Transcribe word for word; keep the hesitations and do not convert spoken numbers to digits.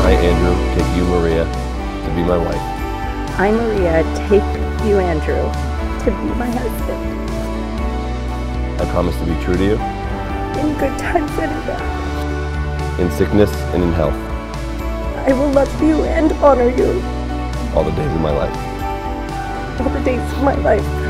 I, Andrew, take you, Maria, to be my wife. I, Maria, take you, Andrew, to be my husband. I promise to be true to you. In good times and in bad. In sickness and in health. I will love you and honor you. All the days of my life. All the days of my life.